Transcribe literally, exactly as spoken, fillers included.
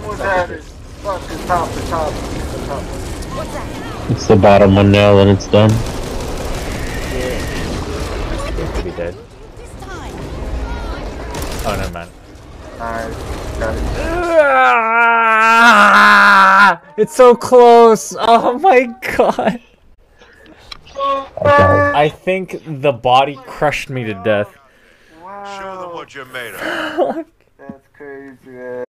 What's happening? Fuck the top, the top, the top one. What's that? It's the bottom one now, then it's done. Yeah. Seems to be dead. This time. Oh, never mind. Alright, got it. Ah, it's so close! Oh my god! Okay. I think the body crushed me to death. Wow. Show them what you're made of. That's crazy, man.